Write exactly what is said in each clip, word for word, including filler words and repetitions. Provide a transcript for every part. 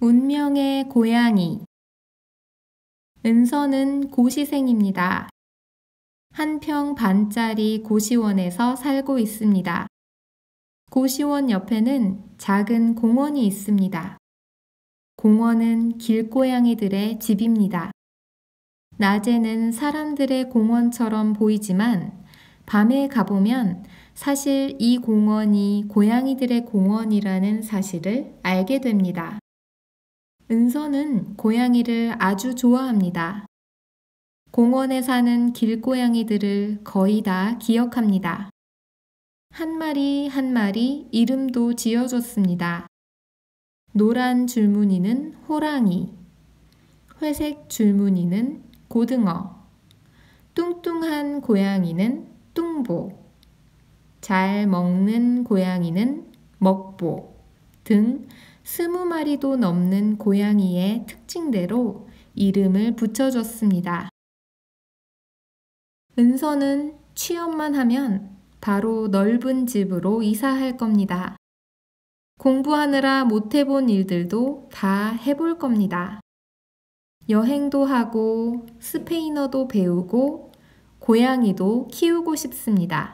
운명의 고양이. 은서는 고시생입니다. 한 평 반짜리 고시원에서 살고 있습니다. 고시원 옆에는 작은 공원이 있습니다. 공원은 길고양이들의 집입니다. 낮에는 사람들의 공원처럼 보이지만 밤에 가보면 사실 이 공원이 고양이들의 공원이라는 사실을 알게 됩니다. 은서는 고양이를 아주 좋아합니다. 공원에 사는 길고양이들을 거의 다 기억합니다. 한 마리 한 마리 이름도 지어줬습니다. 노란 줄무늬는 호랑이, 회색 줄무늬는 고등어, 뚱뚱한 고양이는 뚱보, 잘 먹는 고양이는 먹보 등 스무 마리도 넘는 고양이의 특징대로 이름을 붙여줬습니다. 은서는 취업만 하면 바로 넓은 집으로 이사할 겁니다. 공부하느라 못 해본 일들도 다 해볼 겁니다. 여행도 하고 스페인어도 배우고 고양이도 키우고 싶습니다.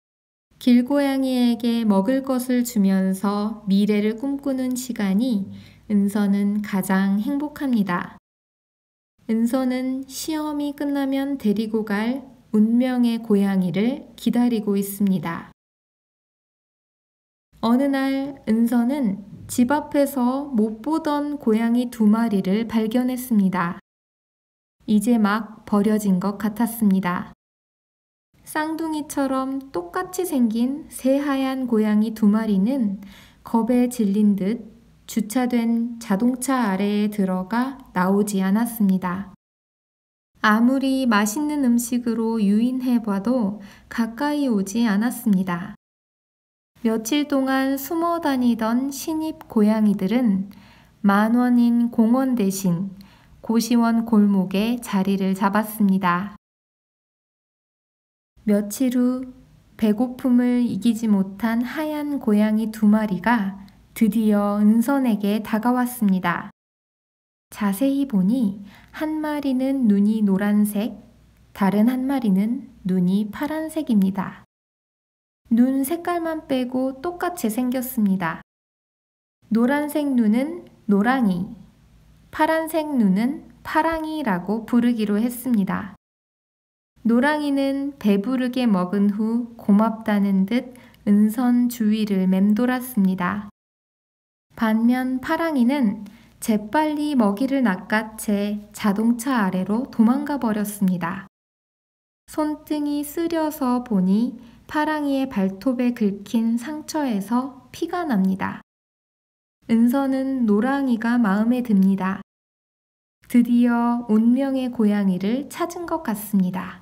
길고양이에게 먹을 것을 주면서 미래를 꿈꾸는 시간이 은서는 가장 행복합니다. 은서는 시험이 끝나면 데리고 갈 운명의 고양이를 기다리고 있습니다. 어느 날 은서는 집 앞에서 못 보던 고양이 두 마리를 발견했습니다. 이제 막 버려진 것 같았습니다. 쌍둥이처럼 똑같이 생긴 새하얀 고양이 두 마리는 겁에 질린 듯 주차된 자동차 아래에 들어가 나오지 않았습니다. 아무리 맛있는 음식으로 유인해봐도 가까이 오지 않았습니다. 며칠 동안 숨어 다니던 신입 고양이들은 만 원인 공원 대신 고시원 골목에 자리를 잡았습니다. 며칠 후 배고픔을 이기지 못한 하얀 고양이 두 마리가 드디어 은선에게 다가왔습니다. 자세히 보니 한 마리는 눈이 노란색, 다른 한 마리는 눈이 파란색입니다. 눈 색깔만 빼고 똑같이 생겼습니다. 노란색 눈은 노랑이, 파란색 눈은 파랑이라고 부르기로 했습니다. 노랑이는 배부르게 먹은 후 고맙다는 듯 은선 주위를 맴돌았습니다. 반면 파랑이는 재빨리 먹이를 낚아채 자동차 아래로 도망가 버렸습니다. 손등이 쓰려서 보니 파랑이의 발톱에 긁힌 상처에서 피가 납니다. 은서는 노랑이가 마음에 듭니다. 드디어 운명의 고양이를 찾은 것 같습니다.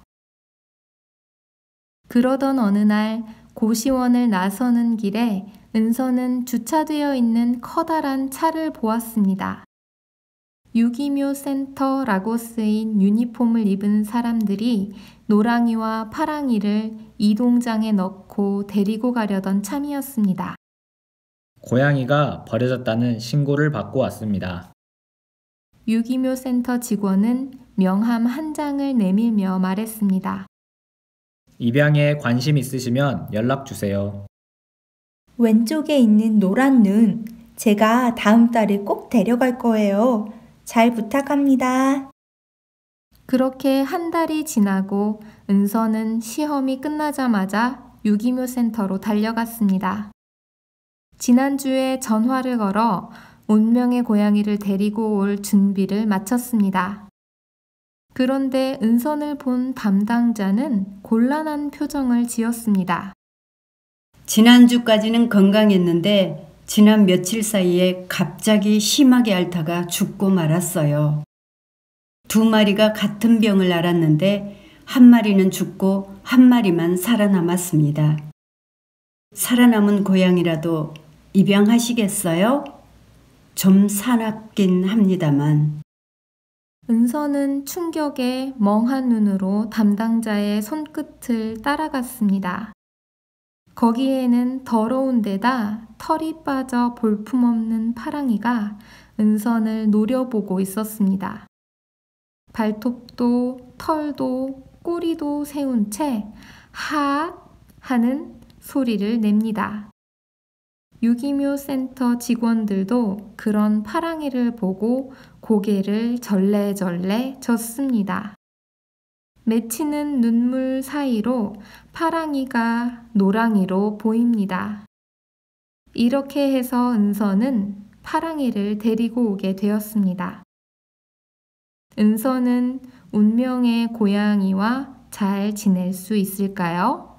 그러던 어느 날 고시원을 나서는 길에 은서는 주차되어 있는 커다란 차를 보았습니다. 유기묘 센터라고 쓰인 유니폼을 입은 사람들이 노랑이와 파랑이를 이동장에 넣고 데리고 가려던 참이었습니다. 고양이가 버려졌다는 신고를 받고 왔습니다. 유기묘 센터 직원은 명함 한 장을 내밀며 말했습니다. 입양에 관심 있으시면 연락 주세요. 왼쪽에 있는 노란 눈, 제가 다음 달에 꼭 데려갈 거예요. 잘 부탁합니다. 그렇게 한 달이 지나고 은서는 시험이 끝나자마자 유기묘 센터로 달려갔습니다. 지난주에 전화를 걸어 운명의 고양이를 데리고 올 준비를 마쳤습니다. 그런데 은선을 본 담당자는 곤란한 표정을 지었습니다. 지난주까지는 건강했는데 지난 며칠 사이에 갑자기 심하게 앓다가 죽고 말았어요. 두 마리가 같은 병을 앓았는데 한 마리는 죽고 한 마리만 살아남았습니다. 살아남은 고양이라도 입양하시겠어요? 좀 사납긴 합니다만. 은서는 충격에 멍한 눈으로 담당자의 손끝을 따라갔습니다. 거기에는 더러운 데다 털이 빠져 볼품없는 파랑이가 은선을 노려보고 있었습니다. 발톱도 털도 꼬리도 세운 채 하 하는 소리를 냅니다. 유기묘 센터 직원들도 그런 파랑이를 보고 고개를 절레절레 젓습니다. 맺히는 눈물 사이로 파랑이가 노랑이로 보입니다. 이렇게 해서 은선은 파랑이를 데리고 오게 되었습니다. 은선은 운명의 고양이와 잘 지낼 수 있을까요?